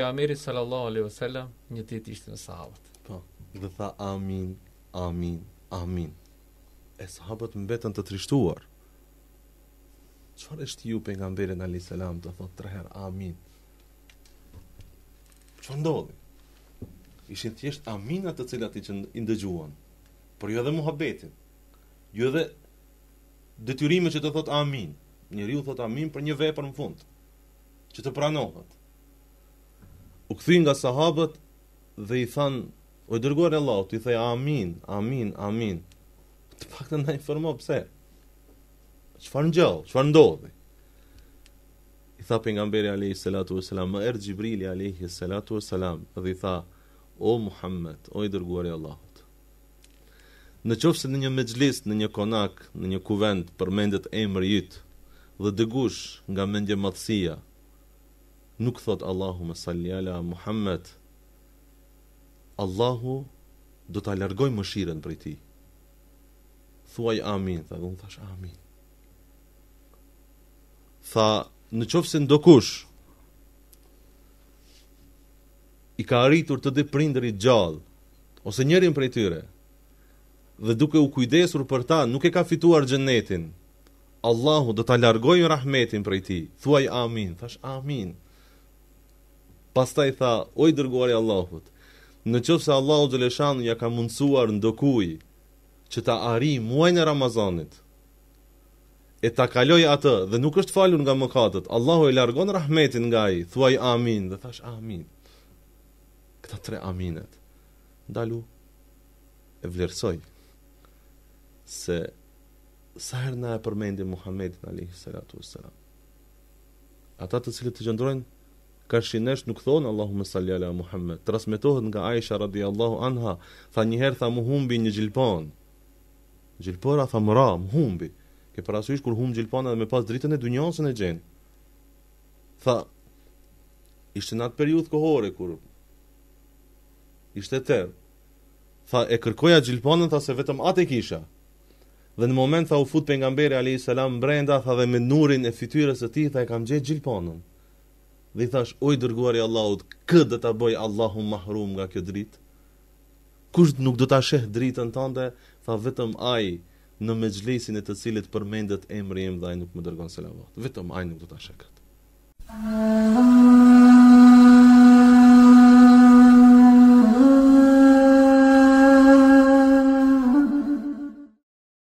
pejgamberit sallallahu alaihi wasallam një ditë ishte me sahabët. Po, dhe tha amin, amin, amin. E sahabët mbetën të trishtuar. Çfarë është ju pejgamberin alayhis salam të thotë 3 herë amin? Çfarë ndodhi? Ishin thjesht aminat të cilat i ndëgjuan, por jo edhe muhabetin. Jo edhe detyrime që të thot amin. Njeriu thot amin për një vepër në fund, që të pranohet. U kthyn nga sahabët dhe i than, o i dërguar i Allahut, i thej amin, amin, amin. Të paktën na informo pse. Çfarë ngjall, çfarë ndodhi? I tha pejgamberi alayhi salatu wasalam, më erdhi Xhibrili alayhi salatu wasalam dhe i tha, o Muhammed, o i dërguar i Allahut. Në qoftë se në një mexhlis, në një konak, në një kuvent përmendet emri yt dhe dëgush nga mendjemadhësia, nuk thot Allahumma salli ala Muhammed, Allahu do ta largoj mëshirën prej tij. Thuaj amin, tha, dhe unë thash amin. Tha, në qoftë se ndokush i ka arritur të dhe prindërit gjallë, ose njërin prej tyre, dhe duke u kujdesur për ta, nuk e ka fituar xhenetin, Allahu do ta largojë rahmetin prej tij. Thuaj amin, thash amin. Pastaj tha, o i dërguari i Allahut, në qoftë se Allahu xhaleshanu ja ka mundsuar ndokujt që ta arrijë muajin e Ramazanit, e ta kaloj atë dhe nuk është falur nga mëkatet, Allahu e largon rahmetin nga ai. Thuaj amin, dhe thash amin. Këta 3 aminet. Ndalu e vlerësoj se sa herë na e përmendi Muhammedin alayhi salatu wassalam. Ata të cilët të gjendrojnë karshinesh nuk thonë Allahumma salli ala Muhammed. Transmetohet nga Aisha radhiyallahu anha, tha një herë tha mu humbi një gjilpon. Gjilpora tha mëra, mu humbi. Ke parasysh kur humb gjilpona dhe me pas dritën e dunjosën e gjen. Tha, ishte në atë periudhë kohore kur ishte tërë. Tha, e kërkoja gjilponën, tha se vetëm atë e kisha. Dhe në moment tha u fut pejgamberi alayhis salam brenda, tha dhe me nurin e fytyrës së tij tha e kam gjetë gjilponën. Dhe i thash, o i dërguari i Allahut, kë do ta bëj Allahu mahrum nga kjo dritë? Kush nuk do ta sheh dritën tënde? Tha vetëm ai në mexhlisin e të cilit përmendet emri im dhe ai nuk më dërgon selavat. Vetëm ai nuk do ta sheh këtë.